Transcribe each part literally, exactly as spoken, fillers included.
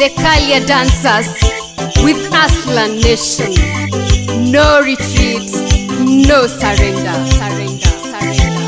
the Kalia dancers with Aslan Nation. No retreat, no surrender, surrender, surrender.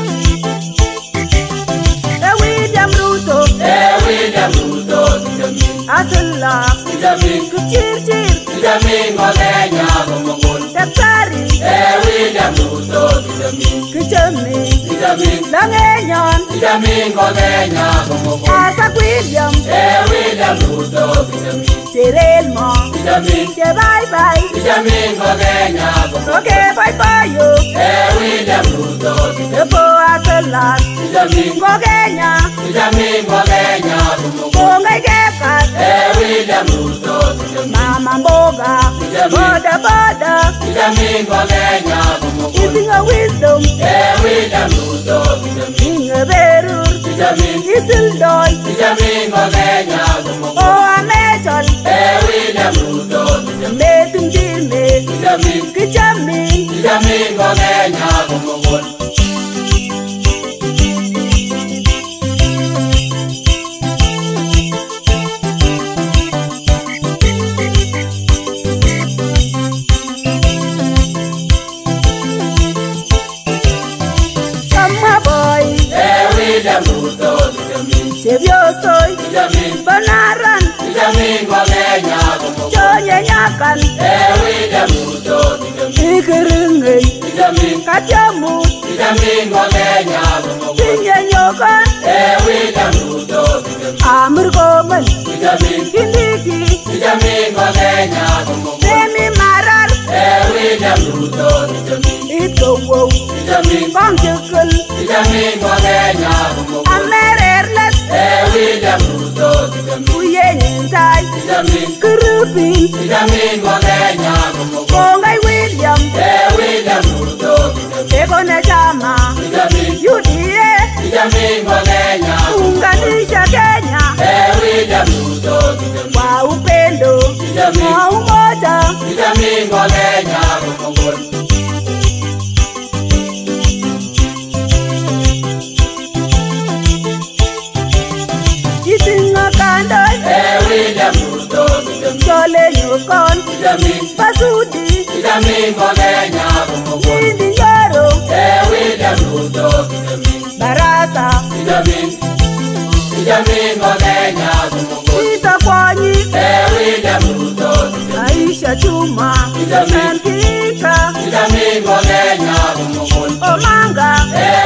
Hey William Ruto, hey William Ruto, Aslan, Kuchir Chir, Ngolenya Gomogol, Daktari, hey William Ruto, Kuchami, Vitamin, Langenyon, Ngolenya Gomogol, Asa William, hey William Ruto, Cherel Mo, Vitamin, Che bye bye, Ngolenya Gomogol, okay bye bye yo, hey William Ruto, Epo Aslan, Ngogenya, Ngolenya Gomogol, Kongai Kekat, hey William Ruto, Mama Mboga, Boda Boda, Ngolenya Gomogol, Giving a wisdom, hey William Ruto, King a Berur, Isildoy, Ngolenya Gomogol, Oh Amechol, hey William Ruto, Metum Jilme, Kichamin, Ngolenya Gomogol. Chebiosoy, Banaran, Ngolenya Gomogol, Chonya Nyakan, Ikiringi, Katyamu, Ngolenya Gomogol, Pinye Nyokan, Amur Goman, Kindiki, Ngolenya Gomogol, Demi Marar, Itgo Wow, Bang Jukul, Ngolenya Gomogol, Amererlet, Uye Nintai, Kurupin, Ngolenya Gomogol, Kongai William, Egona Chama, U D A, Unganisha Kenya, Wa upendo, wa umoja, Ngolenya Gomogol. Itinga Kandoy, Chole Nyukon, Pasudi, Ngolenya Gomogol, Indi Yoro, Barasa, Ngolenya Gomogol, Ita Kwanyi, Aisha Chuma, Sankika, Ngolenya Gomogol, Omanga,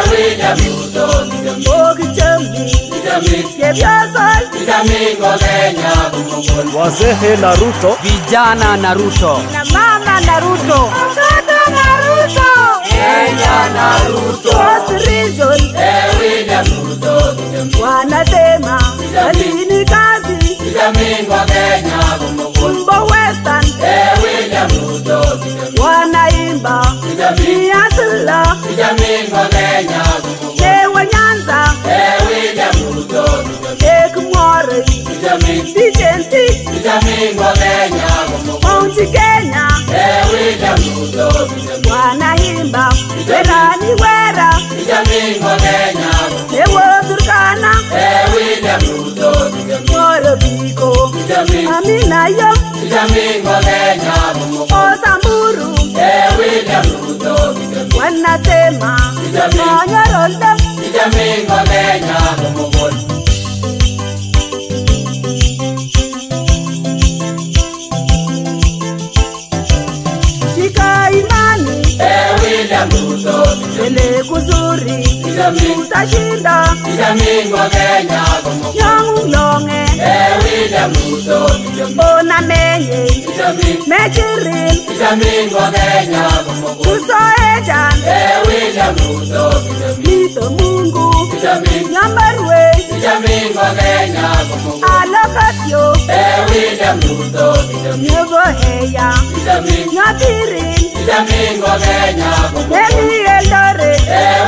Okichembi, Chebiosoy, Ngolenya Gomogol, Wazee Naruto, Vijana Naruto, na Mama Naruto, Mtoto Naruto, Kenya Naruto, Coast Region, wanasema alini kazi, Ngolenya Gomogol, Umbo Western, wanaimba ni Asla, Ngolenya Gomogol, Chewa Nyanza, Ekumore, Dijenti, Ngolenya Gomogol, Mounti Kenya, wanaimba Werani Wera, Ngolenya Ewo Turkana, Moro Biko, Amina Yo, Ngolenya Gomogol, Osamburu, wanasema Monyoroldem, Ngolenya Gomogol. Shika imani, ele kuzuri, utashinda, Ngolenya Gomogol, Nyongu Longe, Bona Menye, Mechiril, Ngolenya Gomogol, Usoejan, Mito Mungu, Nyambarwe, Ngolenya Gomogol, Alokatyo, Nyego Heya, Nyabirin, Ngolenya Gomogol, Nemi Eldoret,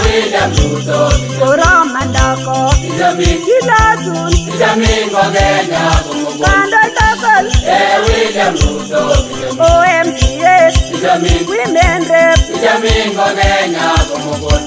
Koroma Ndako, Kilasun, Ngolenya Gomogol, Kando Tokol, O M C S, Women Rep, Ngolenya Gomogol.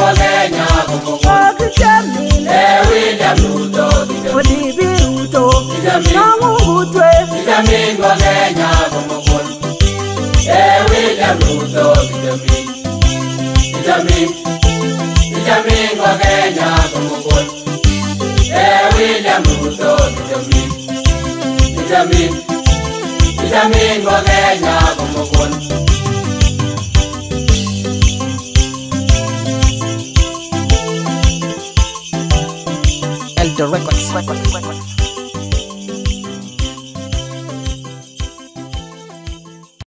wa Kenya kumukun. Okichamin. Eh William Ruto vitamin. Odibi Ruto. Vitamin. Nangungutwe. Vitamin wa Kenya kumukun. Eh William Ruto vitamin. Vitamin. Vitamin wa Kenya kumukun. Eh William Ruto vitamin. Vitamin. Vitamin wa Kenya kumukun. Elder Records.